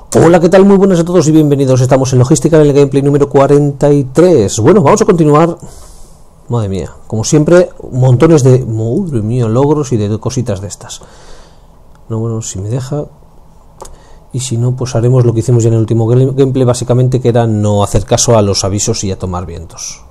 Hola, ¿qué tal? Muy buenas a todos y bienvenidos. Estamos en Logística en el gameplay número 43. Bueno, vamos a continuar. Madre mía, como siempre, montones de... Madre mía, logros y de cositas de estas. No, bueno, si me deja... Y si no, pues haremos lo que hicimos ya en el último gameplay, básicamente, que era no hacer caso a los avisos y a tomar vientos.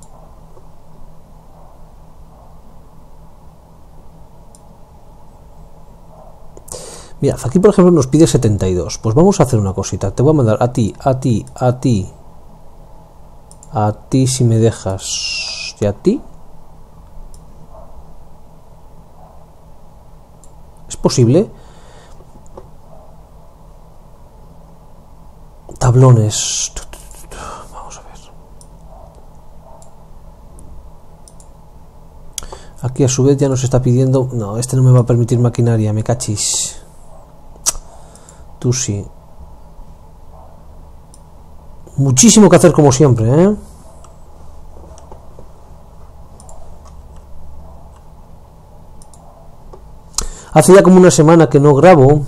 Mira, aquí por ejemplo nos pide 72. Pues vamos a hacer una cosita. Te voy a mandar a ti si me dejas. ¿Y a ti? ¿Es posible? Tablones. Vamos a ver. Aquí a su vez ya nos está pidiendo... No, este no me va a permitir maquinaria, me cachis. Tú sí. Muchísimo que hacer como siempre, ¿eh? Hace ya como una semana que no grabo.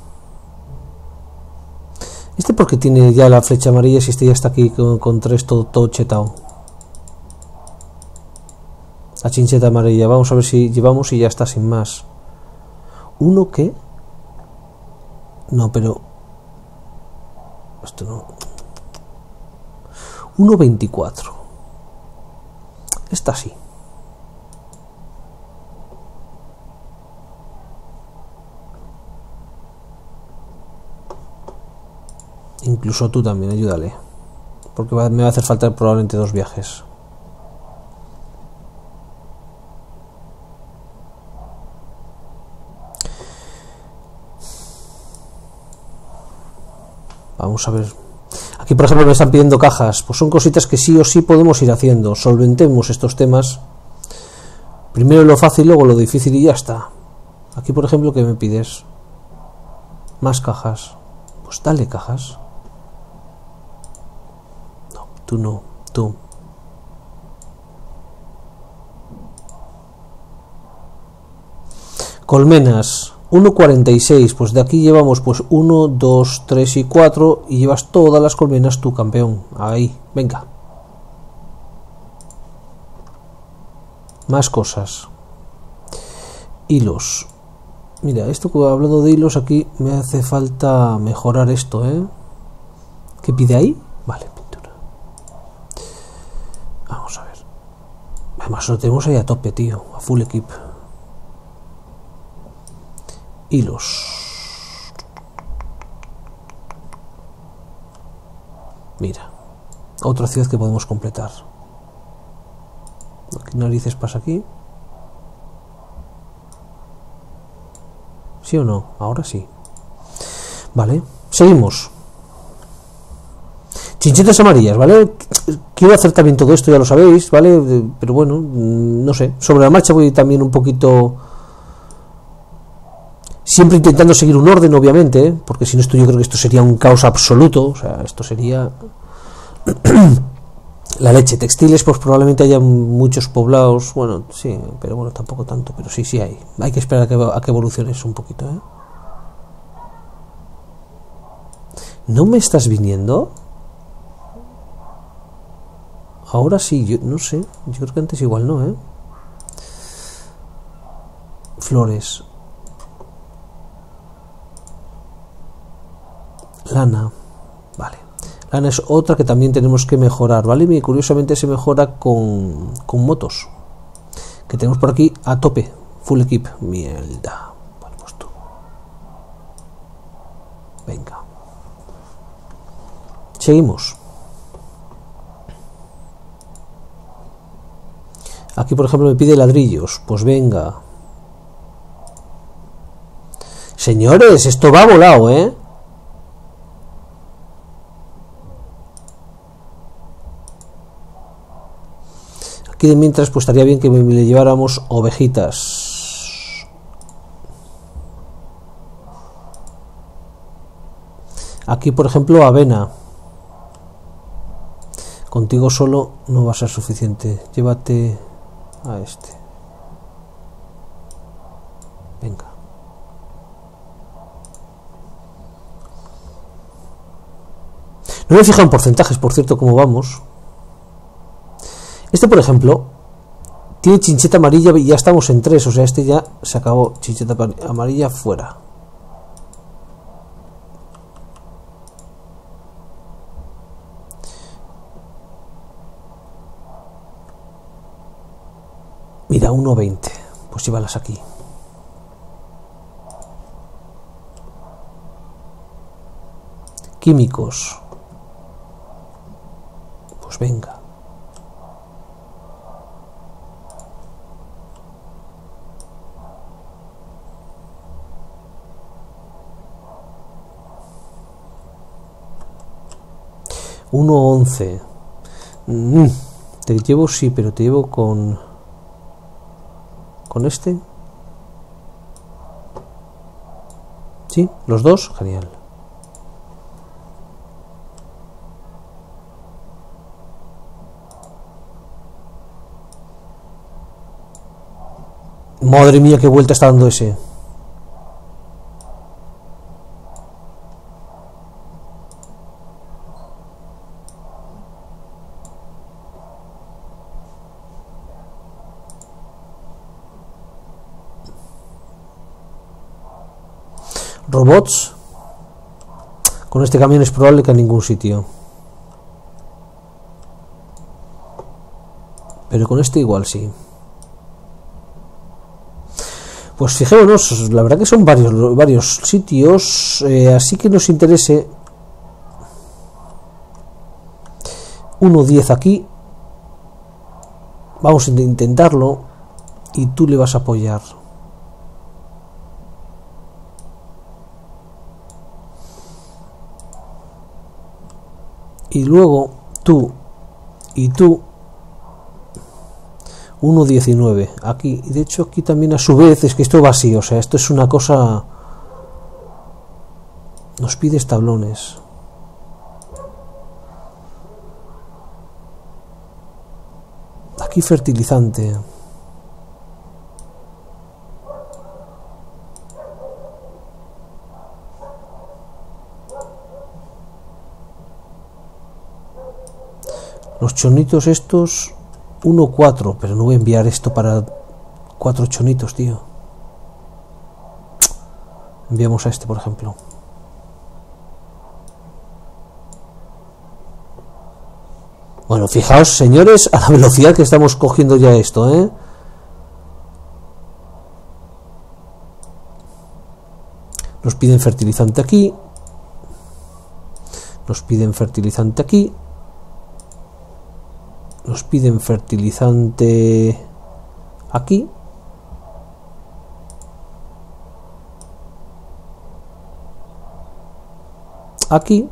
Este porque tiene ya la flecha amarilla, si este ya está aquí con 3 todo chetado. La chincheta amarilla. Vamos a ver si llevamos y ya está sin más. ¿Uno qué? No, pero... Esto no... 1.24. Esta sí. Incluso tú también, ayúdale. Porque me va a hacer falta probablemente 2 viajes. Vamos a ver. Aquí por ejemplo me están pidiendo cajas. Pues son cositas que sí o sí podemos ir haciendo. Solventemos estos temas. Primero lo fácil, luego lo difícil y ya está. Aquí por ejemplo, ¿qué me pides? Más cajas. Pues dale cajas. No, tú no, tú. Colmenas. 1.46, pues de aquí llevamos pues 1, 2, 3 y 4 y llevas todas las colmenas tú, campeón. Ahí, venga. Más cosas. Hilos. Mira, esto que hablando de hilos, aquí me hace falta mejorar esto, ¿eh? ¿Qué pide ahí? Vale, pintura. Vamos a ver. Además lo tenemos ahí a tope, tío, a full equip. Hilos. Mira, otra ciudad que podemos completar. ¿Qué narices pasa aquí? ¿Sí o no? Ahora sí. Vale, seguimos. Chinchetas amarillas, ¿vale? Quiero hacer también todo esto, ya lo sabéis, ¿vale? Pero bueno, no sé. Sobre la marcha voy también un poquito... Siempre intentando seguir un orden, obviamente, ¿eh? Porque si no, esto yo creo que esto sería un caos absoluto. O sea, esto sería... La leche. Textiles, pues probablemente haya muchos poblados. Bueno, sí, pero bueno, tampoco tanto. Pero sí hay. Hay que esperar a que evolucione eso un poquito, ¿eh? ¿No me estás viniendo? Ahora sí, yo no sé. Yo creo que antes igual no, ¿eh? Flores. Lana, vale. Lana es otra que también tenemos que mejorar, ¿vale? Y curiosamente se mejora con motos. Que tenemos por aquí a tope. Full equip. Mierda. Vale, pues tú. Venga. Seguimos. Aquí por ejemplo me pide ladrillos. Pues venga. Señores, esto va volado, ¿eh? Aquí de mientras pues estaría bien que le lleváramos ovejitas. Aquí por ejemplo avena. Contigo solo no va a ser suficiente. Llévate a este. Venga. No me he fijado en porcentajes, por cierto, cómo vamos. Este, por ejemplo, tiene chincheta amarilla y ya estamos en 3, o sea, este ya se acabó. Chincheta amarilla fuera. Mira, 1.20. Pues llévalas aquí. Químicos. Pues venga. $1.11. Te llevo, sí, pero te llevo con este. Sí, los dos, genial. Madre mía, qué vuelta está dando ese. Robots. Con este camión es probable que a ningún sitio. Pero con este igual sí. Pues fijémonos, la verdad que son varios sitios, así que nos interese 1.10 aquí. Vamos a intentarlo y tú le vas a apoyar. Y luego tú y tú 1.19 aquí, y de hecho aquí también a su vez es que esto va así, o sea, esto es una cosa, nos pide tablones. Aquí fertilizante. Los chonitos estos 1.4, pero no voy a enviar esto para 4 chonitos, tío. Enviamos a este, por ejemplo. Bueno, fijaos, señores, a la velocidad que estamos cogiendo ya esto, ¿eh? Nos piden fertilizante aquí. Nos piden fertilizante aquí. Nos piden fertilizante aquí. Aquí.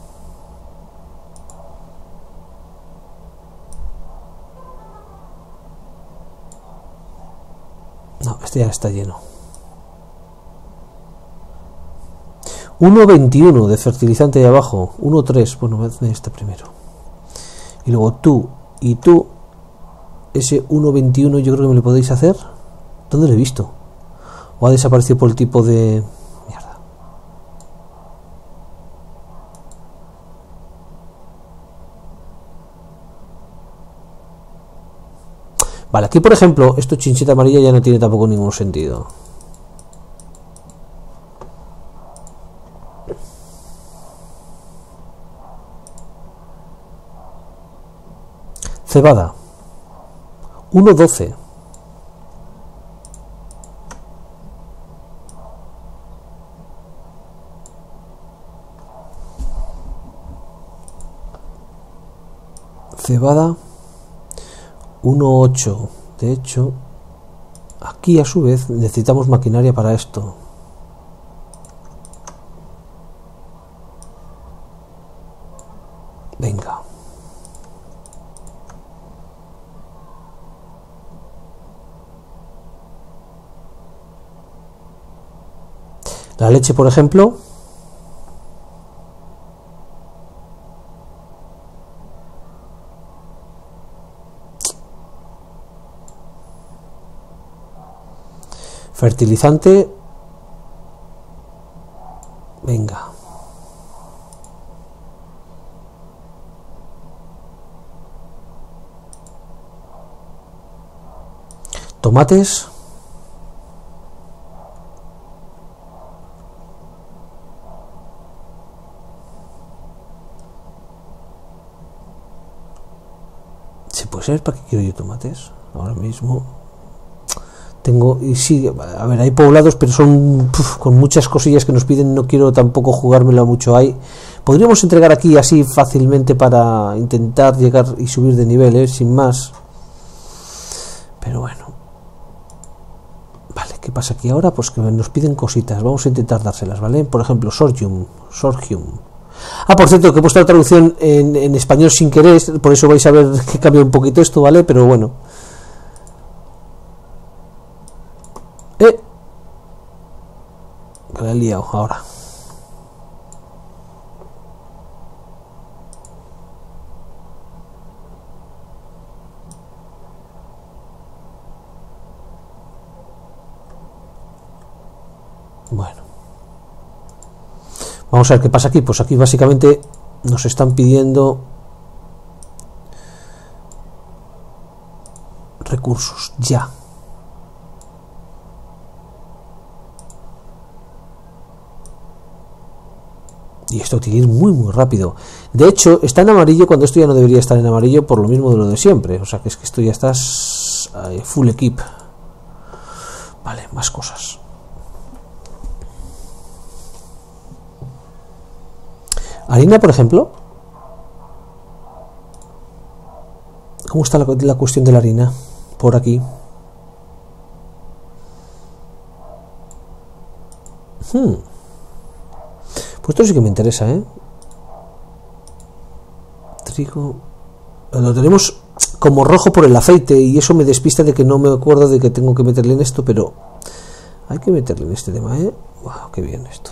No, este ya está lleno. 1.21 de fertilizante de abajo. 1.3. Bueno, voy a hacer este primero. Y luego tú y tú. Ese 1.21 yo creo que me lo podéis hacer. ¿Dónde lo he visto? ¿O ha desaparecido por el tipo de... mierda? Vale, aquí por ejemplo, esto chincheta amarilla ya no tiene tampoco ningún sentido. Cebada. 1.12. Cebada 1.8. De hecho, aquí a su vez necesitamos maquinaria para esto. Venga. La leche, por ejemplo. Fertilizante. Venga. Tomates. ¿Se puede saber para qué quiero yo tomates? Ahora mismo tengo, y sí, a ver, hay poblados, pero son con muchas cosillas que nos piden, no quiero tampoco jugármelo mucho ahí. Podríamos entregar aquí así fácilmente para intentar llegar y subir de nivel, sin más. Pero bueno. Vale, ¿qué pasa aquí ahora? Pues que nos piden cositas, vamos a intentar dárselas, ¿vale? Por ejemplo, Sorghum. Ah, por cierto, que he puesto la traducción en español sin querer, por eso vais a ver que cambia un poquito esto, ¿vale? Pero bueno. Que la he liado ahora. Bueno. Vamos a ver qué pasa aquí. Pues aquí básicamente nos están pidiendo recursos ya. Y esto tiene que ir muy rápido. De hecho, está en amarillo cuando esto ya no debería estar en amarillo por lo mismo de lo de siempre. O sea que es que esto ya está full equip. Vale, más cosas. Harina, por ejemplo. ¿Cómo está la cuestión de la harina? Por aquí. Pues esto sí que me interesa, ¿eh? Trigo. Lo tenemos como rojo por el aceite y eso me despista de que no me acuerdo de que tengo que meterle en esto, pero hay que meterle en este tema, ¿eh? Wow, qué bien esto.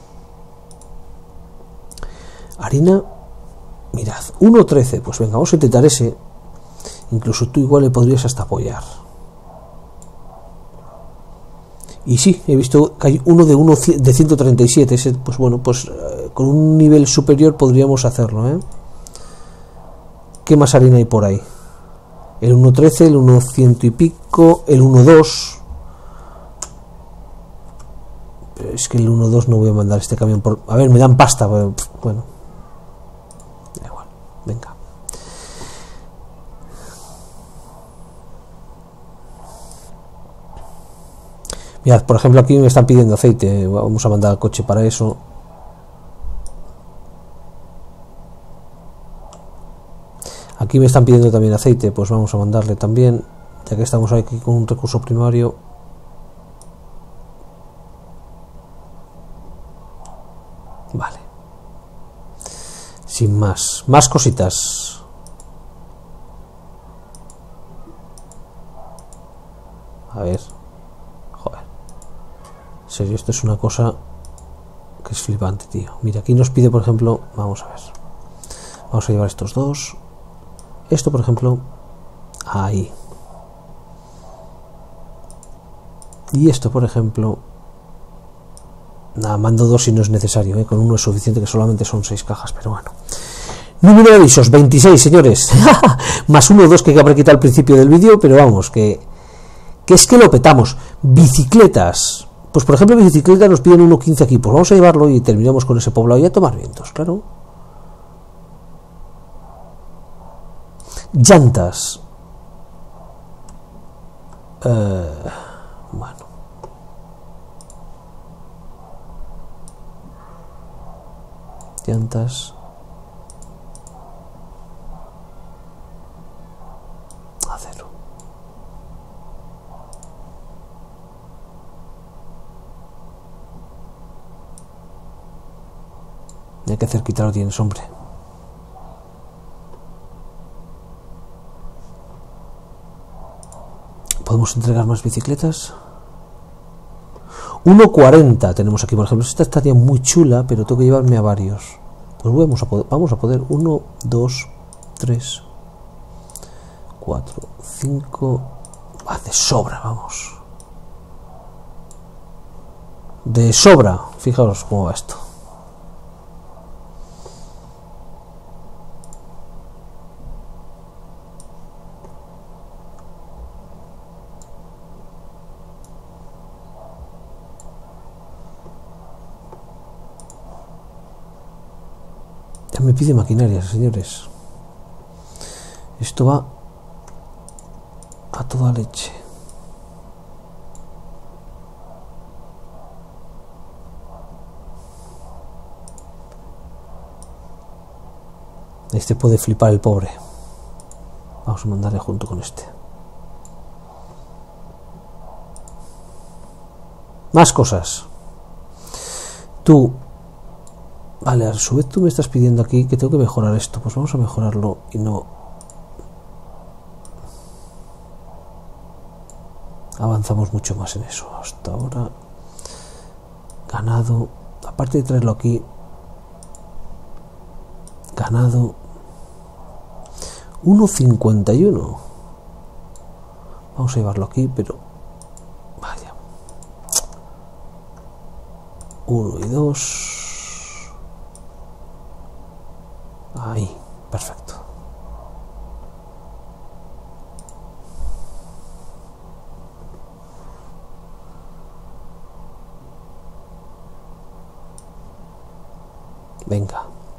Harina. Mirad, 1.13. Pues venga, vamos a intentar ese. Incluso tú igual le podrías hasta apoyar. Y sí, he visto que hay uno de 137. Ese, pues bueno, pues con un nivel superior podríamos hacerlo, ¿eh? ¿Qué más harina hay por ahí? El 1.13, el 1.100 y pico, el 1.2. Pero es que el 1.2 no voy a mandar este camión por... A ver, me dan pasta, pero, bueno. Da igual, venga. Mirad, por ejemplo, aquí me están pidiendo aceite. Vamos a mandar al coche para eso. Aquí me están pidiendo también aceite. Pues vamos a mandarle también. Ya que estamos aquí con un recurso primario. Vale. Sin más. Más cositas. A ver. En serio, esto es una cosa que es flipante, tío. Mira, aquí nos pide, por ejemplo, vamos a ver. Vamos a llevar estos dos. Esto, por ejemplo, ahí. Y esto, por ejemplo, nada, mando dos si no es necesario, ¿eh? Con uno es suficiente, que solamente son 6 cajas, pero bueno. Número de avisos, 26, señores. Más 1 o 2 que habré quitado al principio del vídeo, pero vamos, que es que lo petamos. Bicicletas. Pues por ejemplo, bicicleta nos piden 1.15 aquí. Pues vamos a llevarlo y terminamos con ese poblado y a tomar vientos, claro. Llantas. Bueno. Llantas. Acero. Hay que cerquita lo tienes, hombre. ¿Podemos entregar más bicicletas? 1.40 tenemos aquí, por ejemplo. Esta estaría muy chula, pero tengo que llevarme a varios. Pues vamos a poder 1, 2, 3, 4, 5. Va, de sobra, vamos. De sobra. Fijaos cómo va esto. Ya me pide maquinaria, señores. Esto va a toda leche. Este puede flipar el pobre. Vamos a mandarle junto con este. Más cosas. Tú. Vale, a su vez tú me estás pidiendo aquí que tengo que mejorar esto. Pues vamos a mejorarlo y no avanzamos mucho más en eso. Hasta ahora. Ganado. Aparte de traerlo aquí. Ganado. 1,51. Vamos a llevarlo aquí, pero vaya. 1 y 2. Ahí, perfecto. Venga.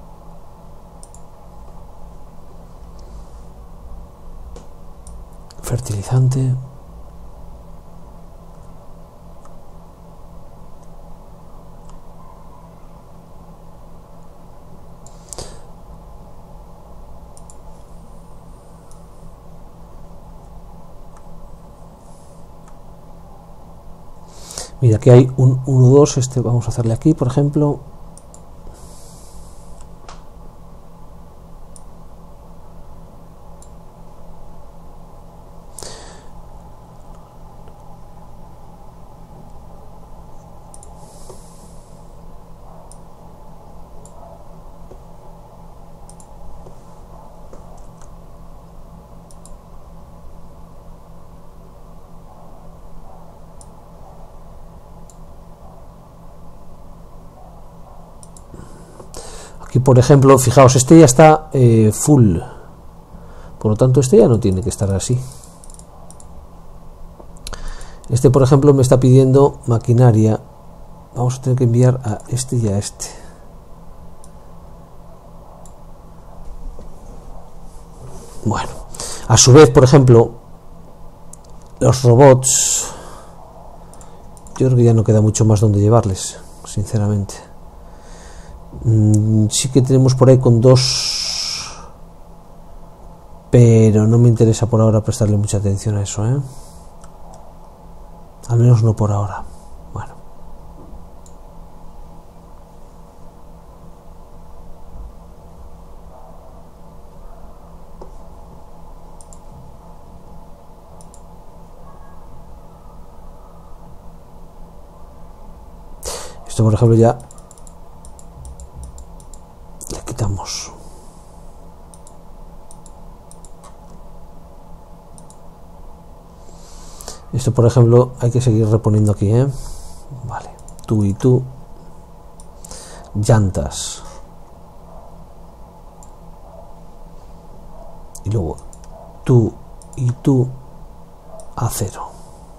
Fertilizante. Mira, aquí hay un 1-2, este vamos a hacerle aquí, por ejemplo. Aquí, por ejemplo, fijaos, este ya está full. Por lo tanto, este ya no tiene que estar así. Este, por ejemplo, me está pidiendo maquinaria. Vamos a tener que enviar a este y a este. Bueno, a su vez, por ejemplo, los robots, yo creo que ya no queda mucho más donde llevarles, sinceramente. Sí que tenemos por ahí con 2, pero no me interesa por ahora prestarle mucha atención a eso, al menos no por ahora. Bueno, esto, por ejemplo, ya le quitamos. Esto, por ejemplo, hay que seguir reponiendo aquí, vale, tú y tú. Llantas. Y luego tú y tú. Acero.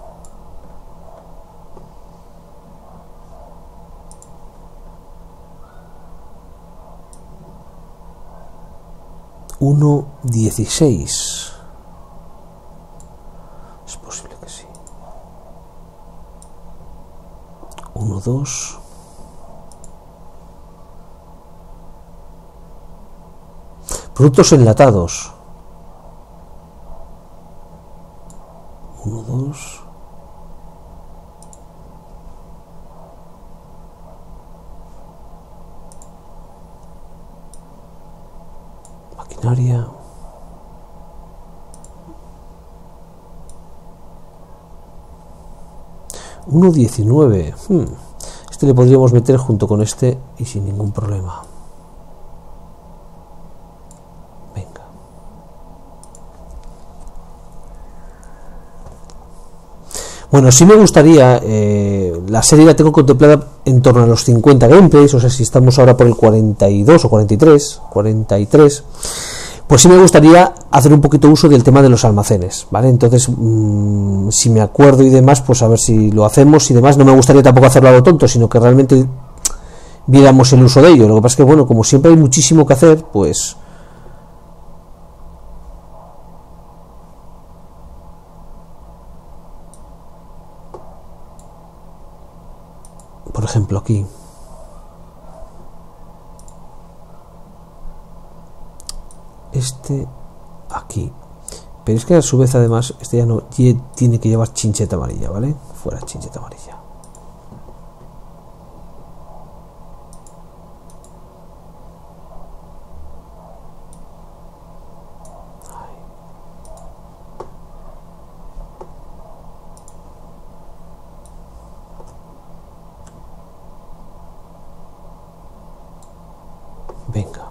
$1.16. Es posible que sí. 1.2. Productos enlatados. 1.2. Maquinaria. $1.19. Este le podríamos meter junto con este y sin ningún problema. Venga. Bueno, sí me gustaría, la serie la tengo contemplada en torno a los 50 gameplays, o sea, si estamos ahora por el 42 o 43, pues sí me gustaría hacer un poquito uso del tema de los almacenes, ¿vale? Entonces, si me acuerdo y demás, pues a ver si lo hacemos y demás. No me gustaría tampoco hacerlo a lo tonto, sino que realmente viéramos el uso de ello. Lo que pasa es que, bueno, como siempre hay muchísimo que hacer, pues... Por ejemplo, aquí. Este aquí. Pero es que a su vez, además, este ya no tiene que llevar chincheta amarilla, ¿vale? Fuera chincheta amarilla. Venga.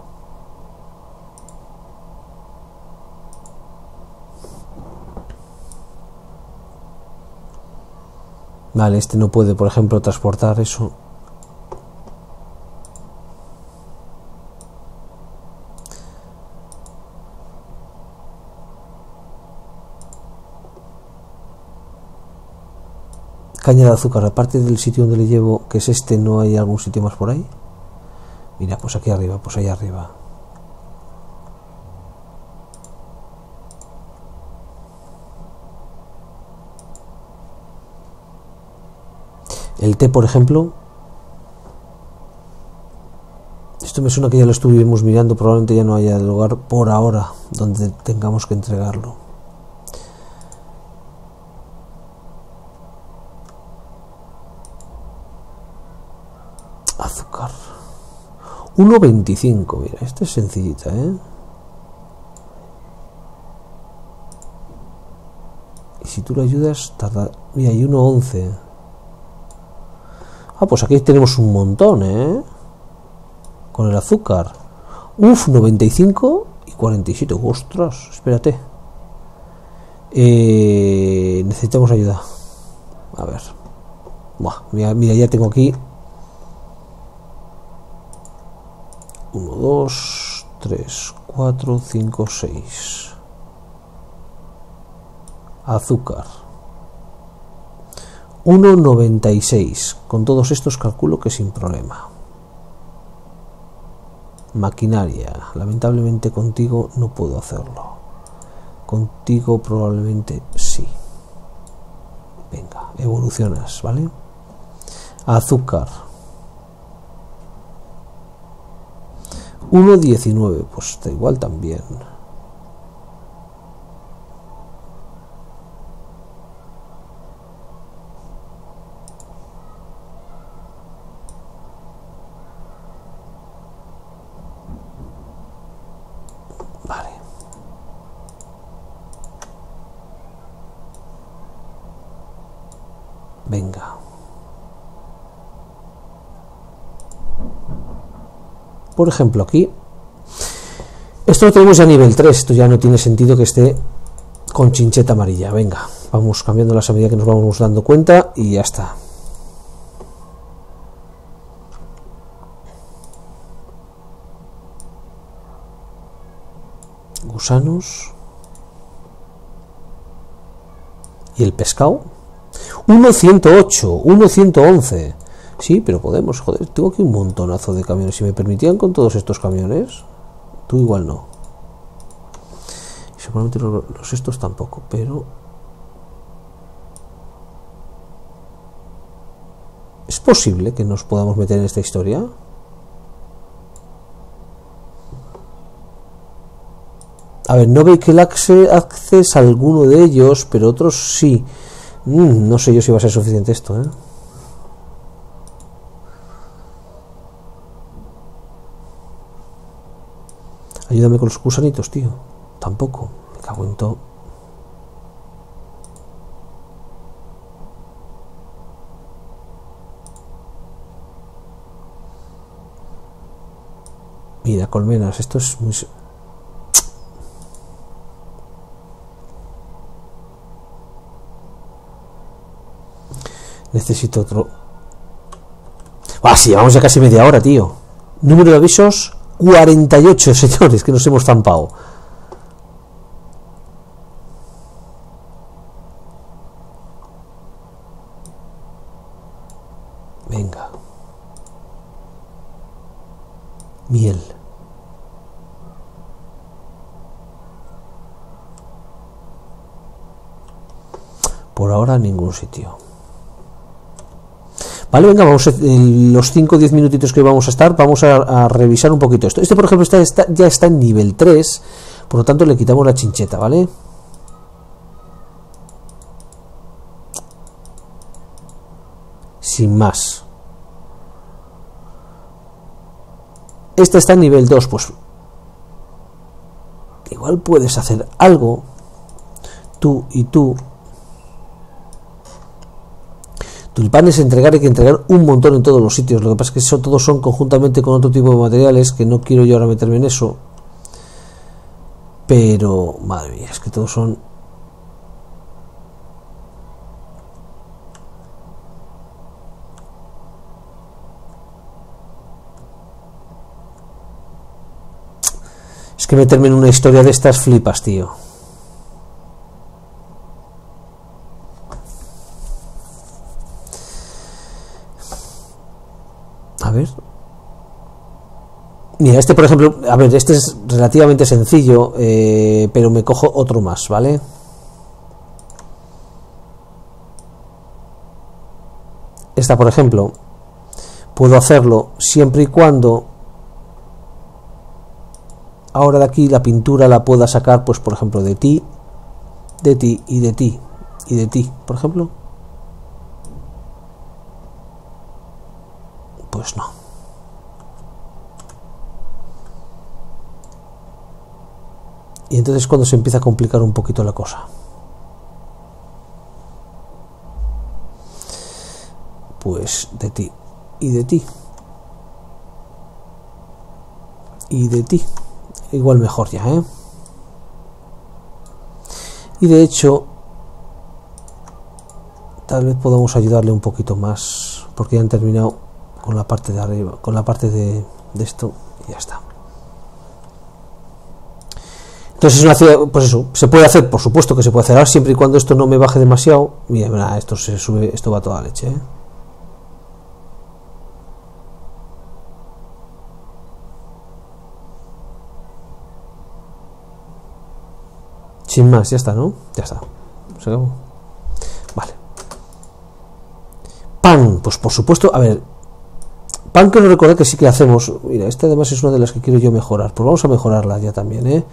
Vale, este no puede, por ejemplo, transportar eso. Caña de azúcar, aparte del sitio donde le llevo, que es este, ¿no hay algún sitio más por ahí? Mira, pues aquí arriba, pues ahí arriba. El té, por ejemplo. Esto me suena que ya lo estuvimos mirando, probablemente ya no haya lugar por ahora donde tengamos que entregarlo. Azúcar. 1,25, mira, esta es sencillita, ¿eh? Y si tú lo ayudas, tarda... Mira, hay 1,11. Ah, pues aquí tenemos un montón, ¿eh? Con el azúcar. Uf, 95 y 47. Ostras, espérate. Necesitamos ayuda. A ver. Buah, mira, ya tengo aquí 1, 2, 3, 4, 5, 6. Azúcar. 1,96. Con todos estos calculo que sin problema. Maquinaria. Lamentablemente contigo no puedo hacerlo. Contigo probablemente sí. Venga, evolucionas, ¿vale? Azúcar. 1,19. Pues da igual también. Vale. Venga. Por ejemplo, aquí. Esto lo tenemos ya a nivel 3. Esto ya no tiene sentido que esté con chincheta amarilla. Venga, vamos cambiándolas a medida que nos vamos dando cuenta y ya está. Gusanos. ¿Y el pescado? 1,108, 1,111. Sí, pero podemos, joder, tengo aquí un montonazo de camiones. Si me permitían con todos estos camiones, tú igual no. Y seguramente los estos tampoco, pero... ¿Es posible que nos podamos meter en esta historia? A ver, no Vehicle Access alguno de ellos, pero otros sí. No sé yo si va a ser suficiente esto, ¿eh? Ayúdame con los gusanitos, tío. Tampoco. Me cago en todo. Mira, colmenas. Esto es muy... Necesito otro. Ah, sí, llevamos ya casi media hora, tío. Número de avisos 48, señores, que nos hemos zampado. Venga. Miel. Por ahora en ningún sitio. Vale, venga, vamos los 5 o 10 minutitos que vamos a estar, vamos a revisar un poquito esto. Este, por ejemplo, ya está en nivel 3, por lo tanto le quitamos la chincheta, ¿vale? Sin más. Este está en nivel 2, pues igual puedes hacer algo, tú y tú. Tulipanes entregar, hay que entregar un montón en todos los sitios. Lo que pasa es que eso todos son conjuntamente con otro tipo de materiales, que no quiero yo ahora meterme en eso. Pero, madre mía, es que todos son... Es que meterme en una historia de estas flipas, tío. A ver. Mira, este por ejemplo, a ver, este es relativamente sencillo, pero me cojo otro más, ¿vale? Esta, por ejemplo, puedo hacerlo siempre y cuando ahora de aquí la pintura la pueda sacar, pues por ejemplo, de ti y de ti y de ti, por ejemplo. Pues no. Y entonces cuando se empieza a complicar un poquito la cosa. Pues de ti y de ti y de ti. Igual mejor ya, ¿eh? Y de hecho tal vez podamos ayudarle un poquito más, porque ya han terminado con la parte de arriba, con la parte de esto, y ya está. Entonces pues eso, se puede hacer, por supuesto que se puede hacer ahora, siempre y cuando esto no me baje demasiado. Mira, esto se sube, esto va a toda leche, ¿eh? Sin más, ya está, ¿no? Ya está. Se acabó. Vale. Pan, pues por supuesto, a ver. Pan, quiero recordar que sí que hacemos. Mira, esta además es una de las que quiero yo mejorar. Pues vamos a mejorarla ya también, ¿eh?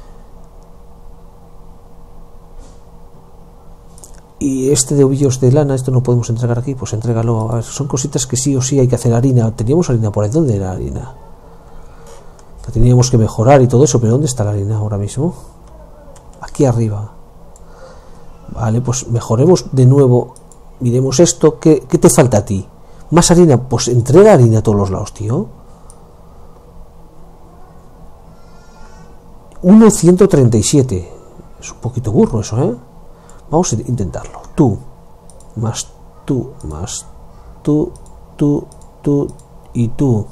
Y este de ovillos de lana, esto no podemos entregar aquí, pues entrégalo. A ver, son cositas que sí o sí hay que hacer. Harina. Teníamos harina por ahí. ¿Dónde era la harina? La teníamos que mejorar y todo eso, pero ¿dónde está la harina ahora mismo? Aquí arriba. Vale, pues mejoremos de nuevo. Miremos esto. ¿Qué te falta a ti? ¿Más harina? Pues entrega harina a todos los lados, tío. 1,137. Es un poquito burro eso, ¿eh? Vamos a intentarlo. Tú, más tú, más tú, tú y tú.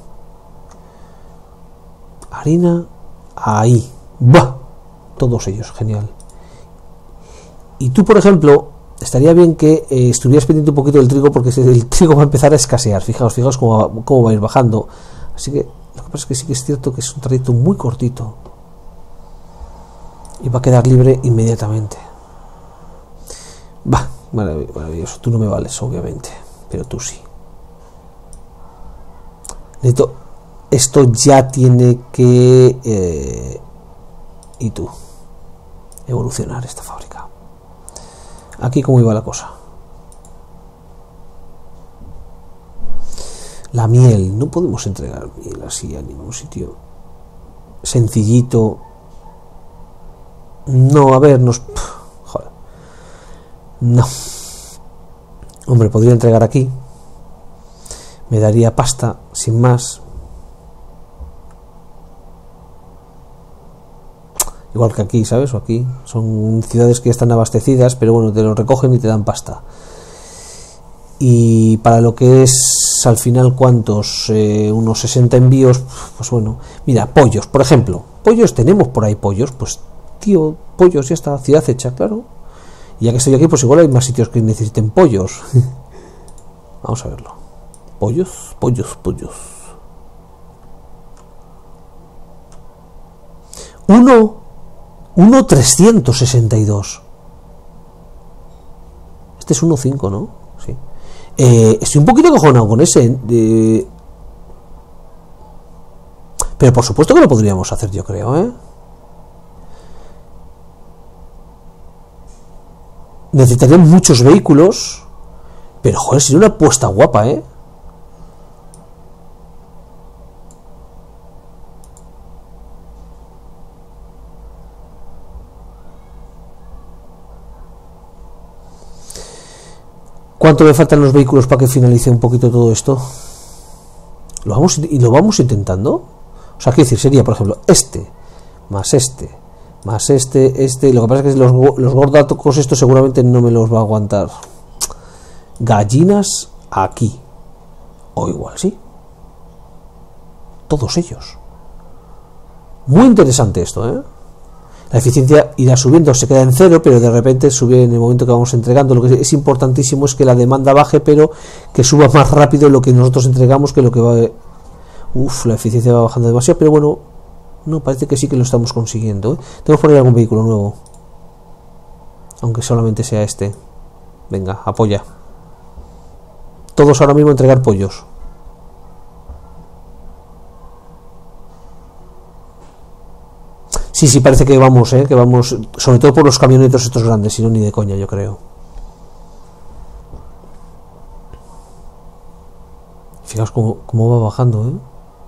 Harina. Ahí. ¡Bah! Todos ellos, genial. Y tú, por ejemplo, estaría bien que estuvieras pendiente un poquito del trigo, porque el trigo va a empezar a escasear. Fijaos cómo va a ir bajando. Así que lo que pasa es que sí que es cierto que es un trayecto muy cortito y va a quedar libre inmediatamente. Va, maravilloso. Tú no me vales, obviamente, pero tú sí. Esto ya tiene que y tú evolucionar esta fábrica. Aquí cómo iba la cosa. La miel, no podemos entregar miel así a ningún sitio. Sencillito. No, a ver, joder. No. Hombre, podría entregar aquí. Me daría pasta, sin más. Igual que aquí, ¿sabes? O aquí. Son ciudades que ya están abastecidas, pero bueno, te lo recogen y te dan pasta. Y para lo que es, al final, ¿cuántos? Unos 60 envíos, pues bueno. Mira, pollos, por ejemplo. Pollos, tenemos por ahí pollos. Pues, tío, pollos, ya está, ciudad hecha, claro. Y ya que estoy aquí, pues igual hay más sitios que necesiten pollos. Vamos a verlo. Pollos. 1.362. Este es 1.5, ¿no? Sí. Estoy un poquito acojonado con ese. Pero por supuesto que lo podríamos hacer, yo creo, ¿eh? Necesitarían muchos vehículos. Pero, joder, sería una apuesta guapa, ¿eh? ¿Cuánto me faltan los vehículos para que finalice un poquito todo esto? ¿Lo vamos intentando? O sea, quiero decir, sería, por ejemplo, este. Lo que pasa es que los gordatocos estos seguramente no me los va a aguantar. Gallinas aquí. O igual, sí. Todos ellos. Muy interesante esto, ¿eh? La eficiencia irá subiendo, se queda en cero, pero de repente sube en el momento que vamos entregando. Lo que es importantísimo es que la demanda baje, pero que suba más rápido lo que nosotros entregamos que lo que va... la eficiencia va bajando demasiado, pero bueno, no, parece que sí que lo estamos consiguiendo, ¿eh? Tenemos que poner algún vehículo nuevo. Aunque solamente sea este. Venga, apoya. Todos ahora mismo a entregar pollos. Sí, parece que vamos, sobre todo por los camionetos estos grandes, si no ni de coña, yo creo. Fijaos cómo va bajando, ¿eh?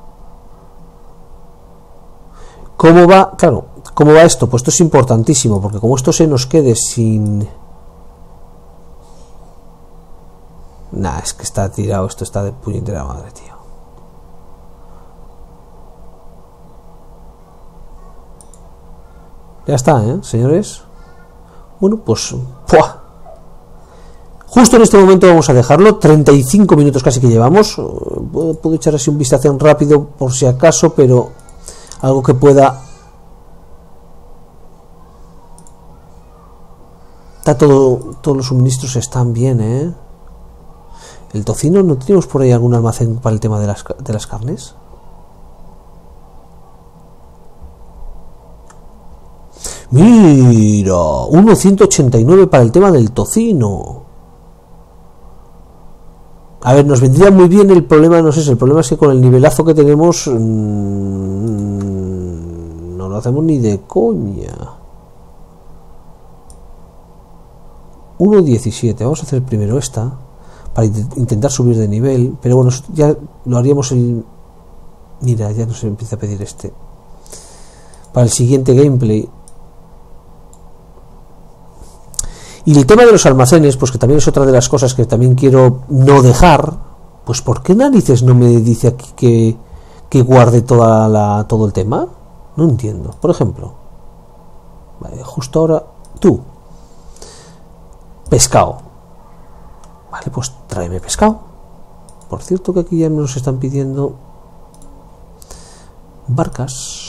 ¿Cómo va? Claro, ¿cómo va esto? Pues esto es importantísimo, porque como esto se nos quede sin... Nah, es que está tirado, esto está de puñetera madre, tío. Ya está, señores. Bueno, pues... ¡pua! Justo en este momento vamos a dejarlo. 35 minutos casi que llevamos. Puedo echar así un vistazo rápido por si acaso, pero algo que pueda... Está todos los suministros están bien, ¿eh? El tocino, ¿no tenemos por ahí algún almacén para el tema de las carnes? Mira, 1.189 para el tema del tocino. A ver, nos vendría muy bien. El problema, no sé, el problema es que con el nivelazo que tenemos no lo hacemos ni de coña. 1.17, vamos a hacer primero esta para intentar subir de nivel, pero bueno, ya lo haríamos mira, ya nos empieza a pedir este para el siguiente gameplay. Y el tema de los almacenes, pues que también es otra de las cosas que también quiero no dejar. Pues ¿por qué narices no me dice aquí que guarde todo el tema? No entiendo. Por ejemplo, vale, justo ahora tú, pescado, vale, pues tráeme pescado. Por cierto que aquí ya nos están pidiendo barcas.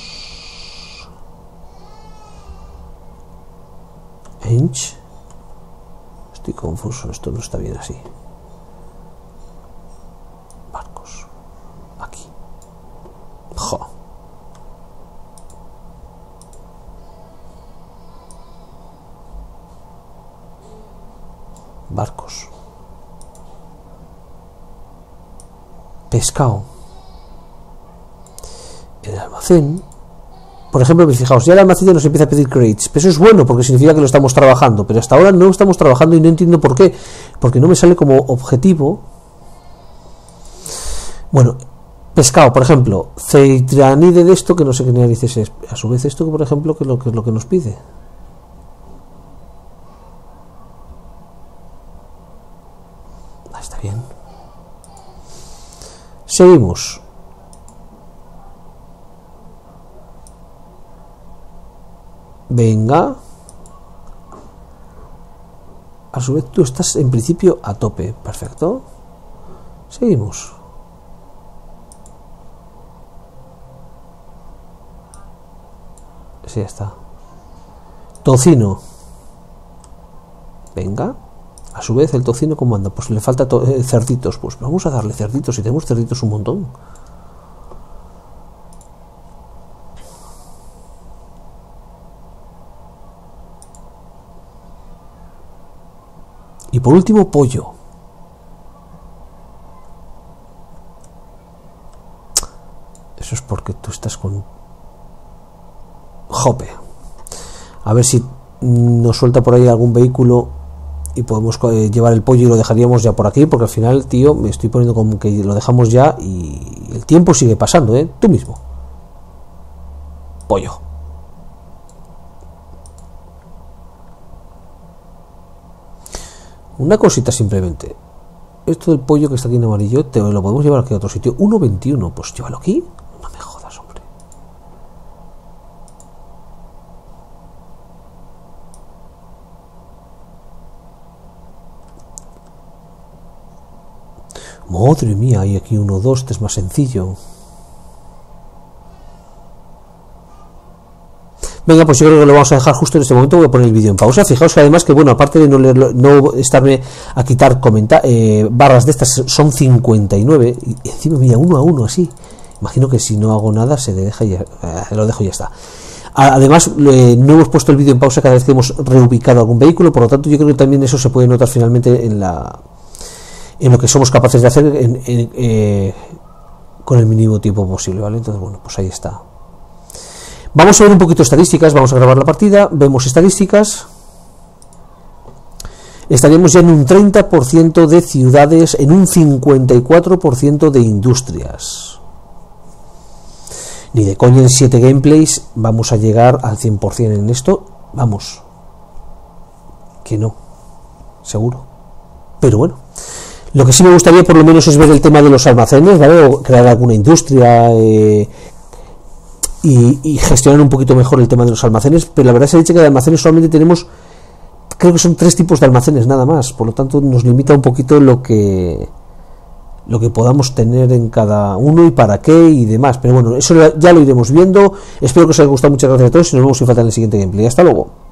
Estoy confuso, esto no está bien así. Barcos. Aquí. Jo. Barcos. Pescado. El almacén. Por ejemplo, fijaos, ya el almacén nos empieza a pedir crates, pero eso es bueno porque significa que lo estamos trabajando, pero hasta ahora no estamos trabajando y no entiendo por qué, porque no me sale como objetivo. Bueno, pescado, por ejemplo, ceitranide de esto, que no sé qué narices es, a su vez esto, por ejemplo, que es lo que nos pide. Está bien. Seguimos. Venga. A su vez tú estás en principio a tope. Perfecto. Seguimos. Sí, ya está. Tocino. Venga. A su vez el tocino, ¿cómo anda? Pues le falta cerditos. Pues vamos a darle cerditos. Si tenemos cerditos un montón. Y por último, pollo. Eso es porque tú estás con Jope. A ver si nos suelta por ahí algún vehículo y podemos llevar el pollo y lo dejaríamos ya por aquí, porque al final, tío, me estoy poniendo como que lo dejamos ya y el tiempo sigue pasando, tú mismo. Pollo. Una cosita simplemente. Esto del pollo que está aquí en amarillo, lo podemos llevar aquí a otro sitio. 1.21, pues llévalo aquí. No me jodas, hombre. Madre mía, hay aquí 1.2, este es más sencillo. Venga, pues yo creo que lo vamos a dejar justo en este momento. Voy a poner el vídeo en pausa. Fijaos que además que, bueno, aparte de no estarme a quitar barras de estas, son 59 y encima mira, 1 a 1 así. Imagino que si no hago nada se le deja y ya, lo dejo y ya está. Además, no hemos puesto el vídeo en pausa cada vez que hemos reubicado algún vehículo, por lo tanto yo creo que también eso se puede notar finalmente en lo que somos capaces de hacer con el mínimo tiempo posible, ¿vale? Entonces, bueno, pues ahí está. Vamos a ver un poquito estadísticas, vamos a grabar la partida, vemos estadísticas. Estaríamos ya en un 30% de ciudades, en un 54% de industrias. Ni de coña en 7 gameplays vamos a llegar al 100% en esto, vamos. Que no, seguro. Pero bueno, lo que sí me gustaría por lo menos es ver el tema de los almacenes, ¿vale? O crear alguna industria y gestionar un poquito mejor el tema de los almacenes, pero la verdad se dice que de almacenes solamente tenemos, creo que son 3 tipos de almacenes nada más, por lo tanto nos limita un poquito lo que podamos tener en cada uno y para qué y demás, pero bueno, eso ya lo iremos viendo. Espero que os haya gustado, muchas gracias a todos y nos vemos sin falta en el siguiente gameplay. Hasta luego.